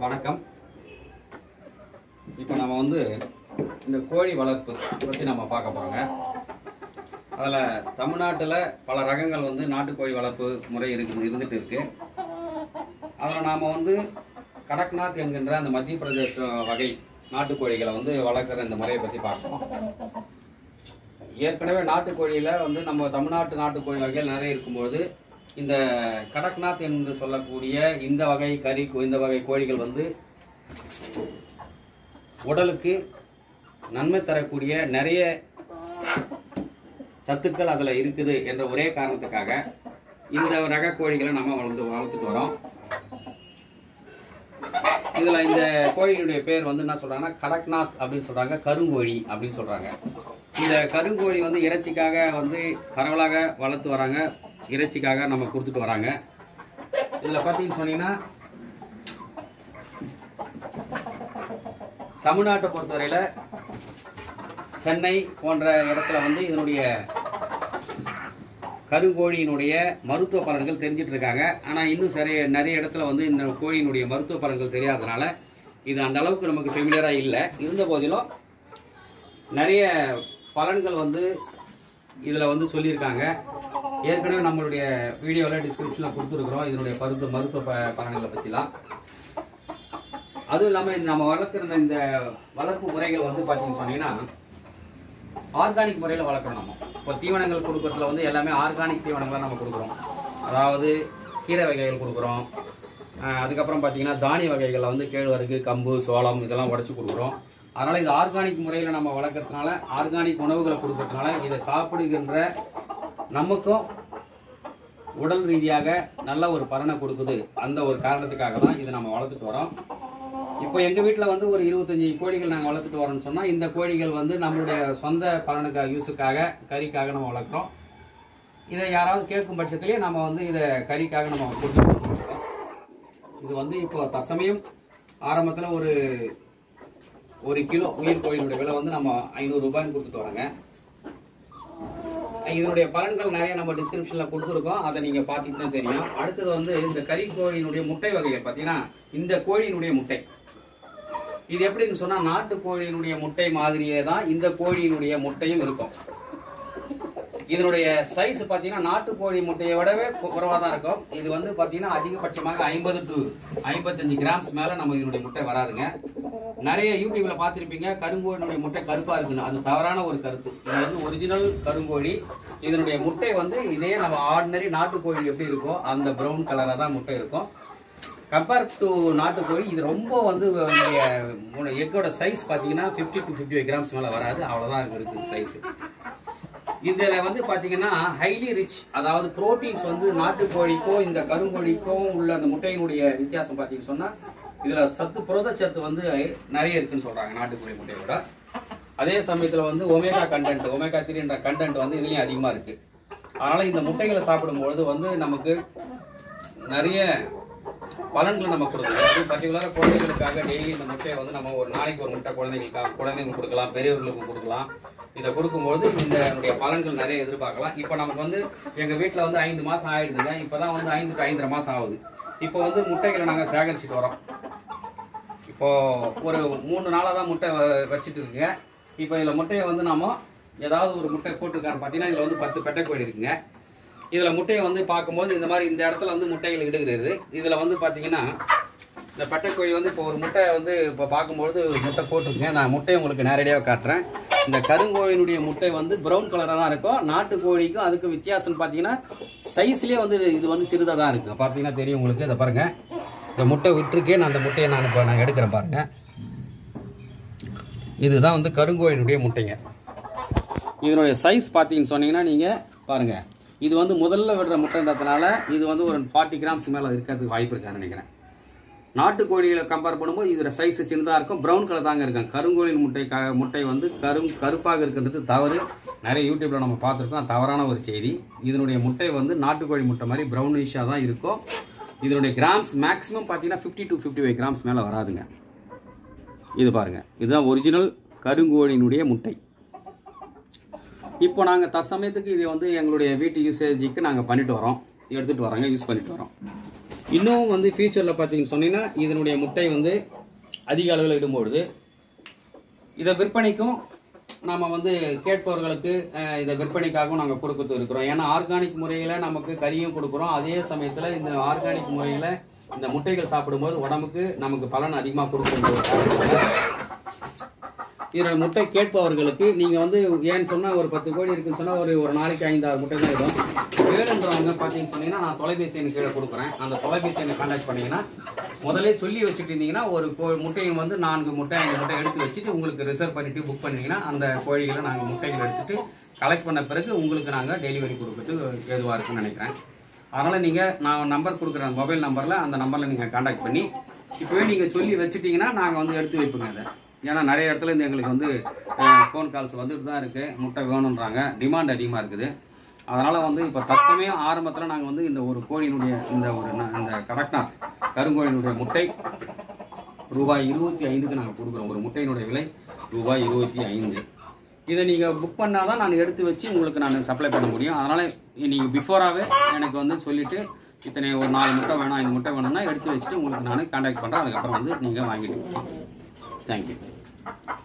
வணக்கம். இப்போ நம்ம வந்து இந்த கோழி வளர்ப்பு பற்றி நம்ம பார்க்க போகிறோங்க. அதில் தமிழ்நாட்டில் பல ரகங்கள் வந்து நாட்டுக்கோழி வளர்ப்பு முறை இருந்துகிட்டு இருக்கு. அதில் நாம் வந்து கடக்நாத் என்கின்ற அந்த மத்திய பிரதேச வகை நாட்டுக்கோழிகளை வந்து வளர்க்குற இந்த முறையை பற்றி பார்ப்போம். ஏற்கனவே நாட்டுக்கோழியில் வந்து நம்ம தமிழ்நாட்டு நாட்டுக்கோழி வகைகள் நிறைய இருக்கும்போது இந்த கடக்நாத் என்று சொல்லக்கூடிய இந்த வகை கோழிகள் வந்து உடலுக்கு நன்மை தரக்கூடிய நிறைய சத்துக்கள் அதில் இருக்குது என்ற ஒரே காரணத்துக்காக இந்த ரக கோழிகளை நம்ம வளர்த்துட்டு வரோம். இதில் இந்த கோழிகளுடைய பேர் வந்து என்ன சொல்கிறாங்கன்னா கடக்நாத் அப்படின்னு சொல்கிறாங்க, கருங்கோழி அப்படின்னு சொல்கிறாங்க. இந்த கருங்கோழி வந்து இறைச்சிக்காக வந்து பரவலாக வளர்த்து வராங்க, இறைச்சிக்காக நம்ம கொடுத்துட்டு வராங்க. இதில் பார்த்தீங்கன்னு சொன்னீங்கன்னா தமிழ்நாட்டை பொறுத்தவரையில் சென்னை போன்ற இடத்துல வந்து இதனுடைய கருங்கோழியினுடைய மருத்துவ பலன்கள் தெரிஞ்சிட்டு இருக்காங்க. ஆனால் இன்னும் நிறைய இடத்துல வந்து இந்த கோழியினுடைய மருத்துவ பலன்கள் தெரியாதனால இது அந்த அளவுக்கு நமக்கு ஃபெமிலியராக இல்லை. இருந்த போதிலும் நிறைய பலன்கள் வந்து இதில் வந்து சொல்லியிருக்காங்க. ஏற்கனவே நம்மளுடைய வீடியோவில் டிஸ்கிரிப்ஷனில் கொடுத்துருக்குறோம் இதனுடைய மருத்துவ பலன்களை பற்றிலாம். அதுவும் இல்லாமல் நம்ம வளர்க்குற இந்த வளர்ப்பு முறைகள் வந்து பார்த்தீங்கன்னு சொன்னீங்கன்னா ஆர்கானிக் முறையில் வளர்க்குறோம். நம்ம இப்போ தீவனங்கள் கொடுக்குறதுல வந்து எல்லாமே ஆர்கானிக் தீவனங்களாக நம்ம கொடுக்குறோம். அதாவது கீரை வகைகள் கொடுக்குறோம். அதுக்கப்புறம் பார்த்தீங்கன்னா தானிய வகைகளில் வந்து கேழ்வரகு, கம்பு, சோளம் இதெல்லாம் உடச்சி கொடுக்குறோம். அதனால் இது ஆர்கானிக் முறையில் நம்ம வளர்க்குறதுனால, ஆர்கானிக் உணவுகளை கொடுக்கறதுனால இதை சாப்பிடுகின்ற நமக்கும் உடல் ரீதியாக நல்ல ஒரு பலனை கொடுக்குது. அந்த ஒரு காரணத்துக்காக தான் இதை நம்ம வளர்த்துட்டு வரோம். இப்போ எங்கள் வீட்டில் வந்து ஒரு 25 கோழிகள் நாங்கள் வளர்த்துட்டு வரோம்னு சொன்னால் இந்த கோழிகள் வந்து நம்மளுடைய சொந்த பலனுக்காக, யூஸுக்காக, கறிக்காக நம்ம வளர்க்குறோம். இதை யாராவது கேட்கும் பட்சத்திலே நம்ம வந்து இதை கறிக்காக நம்ம கொடுத்துட்டு. இது வந்து இப்போ தற்சமயம் ஆரம்பத்தில் ஒரு கிலோ உயிர் கோழியினுடைய விலை வந்து நம்ம 500 ரூபாய்ன்னு கொடுத்துட்டு வரோங்க. இதனுடைய பலன்கள் நிறைய நம்ம டிஸ்கிரிப்ஷனில் கொடுத்துருக்கோம், அதை நீங்கள் பார்த்துட்டு தான் தெரியும். அடுத்தது வந்து இந்த கறி கோழியினுடைய முட்டை வகைகள் பார்த்தீங்கன்னா இந்த கோழியினுடைய முட்டை இது எப்படின்னு சொன்னால் நாட்டு கோழியினுடைய முட்டை மாதிரியே தான் இந்த கோழியினுடைய முட்டையும் இருக்கும். இதனுடைய சைஸ் பார்த்தீங்கன்னா நாட்டுக்கோழி முட்டையை விடவே குறைவாக தான் இருக்கும். இது வந்து பார்த்தீங்கன்னா அதிகபட்சமாக 50 to 55 கிராம்ஸ் மேலே நம்ம இதனுடைய முட்டை வராதுங்க. நிறைய யூடியூப்ல பார்த்துருப்பீங்க கருங்கோழியினுடைய முட்டை கருப்பாக இருக்குன்னு. அது தவறான ஒரு கருத்து. இது வந்து ஒரிஜினல் கருங்கோழி. இதனுடைய முட்டை வந்து இதே நம்ம ஆர்டினரி நாட்டுக்கோழி எப்படி இருக்கோ அந்த ப்ரௌன் கலராக தான் முட்டை இருக்கும். கம்பேர் டு நாட்டுக்கோழி இது ரொம்ப வந்து எக்கோட சைஸ் பார்த்தீங்கன்னா 50 to 55 கிராம்ஸ் மேலே வராது, அவ்வளோதான் இருக்குது சைஸ். இதில் வந்து பார்த்தீங்கன்னா ஹைலி ரிச், அதாவது ப்ரோட்டீன்ஸ் வந்து நாட்டுக்கோழிக்கும் இந்த கருங்கோழிக்கும் உள்ள அந்த முட்டையினுடைய வித்தியாசம் பார்த்தீங்கன்னு சொன்னால் இதில் புரதச்சத்து வந்து நிறைய இருக்குன்னு சொல்கிறாங்க நாட்டுக்கோழி முட்டையை விட. அதே சமயத்தில் வந்து ஒமேகா 3 என்ற கண்டென்ட் வந்து இதுலேயும் அதிகமாக இருக்குது. அதனால் இந்த முட்டைகளை சாப்பிடும்பொழுது வந்து நமக்கு நிறைய பலன்களை நம்ம கொடுக்கலாம். பர்டிகுலராக குழந்தைகளுக்காக டெய்லி இந்த முட்டையை வந்து நம்ம ஒரு நாளைக்கு ஒரு முட்டை குழந்தைங்களுக்கு கொடுக்கலாம், பெரியவர்களுக்கு கொடுக்கலாம். இதை கொடுக்கும்போது இதனுடைய பலன்கள் நிறைய எதிர்பார்க்கலாம். இப்போ நமக்கு வந்து எங்கள் வீட்டில் வந்து 5 மாதம் ஆகிடுதுங்க. இப்போ தான் வந்து 5 to 5.5 மாதம் ஆகுது. இப்போ வந்து முட்டைகளை நாங்கள் சேகரிச்சுட்டு வரோம். இப்போது ஒரு 3 நாளாக தான் முட்டை வச்சுட்டு இருக்குங்க. இப்போ இதில் முட்டையை வந்து நம்ம ஏதாவது ஒரு முட்டை போட்டுருக்கான்னு பார்த்தீங்கன்னா இதில் வந்து 10 பெட்டைக்கோழி இருக்குங்க. இதில் முட்டையை வந்து பார்க்கும்போது இந்த மாதிரி இந்த இடத்துல வந்து முட்டைகள் இடுகிறது. இதில் வந்து பார்த்தீங்கன்னா இந்த பெட்டைக்கோழி வந்து இப்போ ஒரு முட்டை வந்து இப்போ பார்க்கும்போது முட்டை போட்டிருக்குங்க. நான் முட்டையை உங்களுக்கு நேரடியாக காட்டுறேன். இந்த கருங்கோழியினுடைய முட்டை வந்து ப்ரௌன் கலராக தான் இருக்கும். நாட்டுக்கோழிக்கும் அதுக்கு வித்தியாசம்னு பார்த்தீங்கன்னா சைஸ்லேயே வந்து இது வந்து சிறிதாக தான் இருக்குது. பார்த்தீங்கன்னா தெரியும் உங்களுக்கு. இதை பாருங்கள், இந்த முட்டை விட்டுருக்கேன். நான் அந்த முட்டையை நான் எடுக்கிறேன் பாருங்கள். இதுதான் வந்து கருங்கோழியினுடைய முட்டைங்க. இதனுடைய சைஸ் பார்த்தீங்கன்னு சொன்னீங்கன்னா நீங்கள் பாருங்கள், இது வந்து முதல்ல விடுற முட்டைன்றதுனால இது வந்து ஒரு 40 கிராம்ஸ் மேலே இருக்கிறதுக்கு வாய்ப்பு இருக்கான்னு நினைக்கிறேன். நாட்டுக்கோழிகளை கம்பேர் பண்ணும்போது இதோட சைஸ் சின்னதாக இருக்கும், ப்ரௌன் கலர் தாங்க இருக்கும். கருங்கோழி முட்டை வந்து கருப்பாக இருக்கிறது தவறு. நிறைய யூடியூப்ல நம்ம பார்த்துருக்கோம், தவறான ஒரு செய்தி. இதனுடைய முட்டை வந்து நாட்டுக்கோழி முட்டை மாதிரி ப்ரௌனிஷாக தான் இருக்கும். இதனுடைய கிராம்ஸ் மேக்ஸிமம் பார்த்தீங்கன்னா 50 to 55 கிராம்ஸ் மேலே வராதுங்க. இது பாருங்கள், இதுதான் ஒரிஜினல் கருங்கோழியினுடைய முட்டை. இப்போ நாங்கள் தற்சமயத்துக்கு இதை வந்து எங்களுடைய வீட்டு யூசேஜுக்கு நாங்கள் பண்ணிட்டு வரோம், எடுத்துகிட்டு வரோங்க, யூஸ் பண்ணிட்டு வரோம். இன்னும் வந்து ஃபியூச்சரில் பார்த்தீங்கன்னு சொன்னீங்கன்னா இதனுடைய முட்டை வந்து அதிக அளவில் இடும்பொழுது இதை விற்பனைக்கும் நம்ம வந்து கேட்பவர்களுக்கு இதை விற்பனைக்காகவும் நாங்கள் கொடுத்துட்டு இருக்கிறோம். ஏன்னா ஆர்கானிக் முறையில் நமக்கு கறியும் கொடுக்குறோம். அதே சமயத்தில் இந்த ஆர்கானிக் முறையில் இந்த முட்டைகள் சாப்பிடும்போது உடம்புக்கு நமக்கு பலன் அதிகமாக கொடுக்குற இதோட முட்டை கேட்பவர்களுக்கு நீங்கள் வந்து ஏன்னு சொன்னால் ஒரு 10 கோழி இருக்குன்னு சொன்னால் ஒரு நாளைக்கு 5-6 முட்டை தான் இடும். வேணுன்றவங்க பார்த்தீங்கன்னு சொன்னீங்கன்னா நான் தொலைபேசி எண்ணு கீழே கொடுக்குறேன். அந்த தொலைபேசி எண்ணை கான்டாக்ட் பண்ணிங்கன்னா முதலே சொல்லி வச்சுட்டு இருந்தீங்கன்னா ஒரு முட்டையை வந்து 4 முட்டை 5 முட்டை எடுத்து வச்சுட்டு உங்களுக்கு ரிசர்வ் பண்ணிவிட்டு புக் பண்ணிங்கன்னா அந்த கோழிகளை நாங்கள் முட்டைகள் எடுத்துகிட்டு கலெக்ட் பண்ண பிறகு உங்களுக்கு நாங்கள் டெலிவரி கொடுக்கறதுக்கு ஏதுவாக இருக்குன்னு நினைக்கிறேன். அதனால் நீங்கள் நான் நம்பர் கொடுக்குறேன் மொபைல் நம்பரில் அந்த நம்பரில் நீங்கள் கான்டாக்ட் பண்ணி இப்போவே நீங்கள் சொல்லி வச்சுட்டிங்கன்னா நாங்கள் வந்து எடுத்து வைப்போங்க அதை. ஏன்னா நிறைய இடத்துல இருந்து எங்களுக்கு வந்து ஃபோன் கால்ஸ் வந்துட்டு தான் இருக்குது. முட்டை வேணுன்றாங்க, டிமாண்ட் அதிகமாக இருக்குது. அதனால் வந்து இப்போ தற்சமயம் ஆரம்பத்தில் நாங்கள் வந்து இந்த ஒரு கோழியினுடைய இந்த கடக்நாத் கருங்கோழியினுடைய முட்டை ரூபாய் 25க்கு நாங்கள் கொடுக்குறோம். ஒரு முட்டையினுடைய விலை ரூபாய் 25. இதை நீங்கள் புக் பண்ணால் தான் நான் எடுத்து வச்சு உங்களுக்கு நான் சப்ளை பண்ண முடியும். அதனால் நீங்கள் பிஃபோராகவே எனக்கு வந்து சொல்லிவிட்டு இத்தனை ஒரு 4 முட்டை வேணும் 5 முட்டை வேணும்னா எடுத்து வச்சுட்டு உங்களுக்கு நான் கான்டாக்ட் பண்ணுறேன். அதுக்கப்புறம் வந்து நீங்கள் வாங்கிட்டு போகலாம். தேங்க்யூ.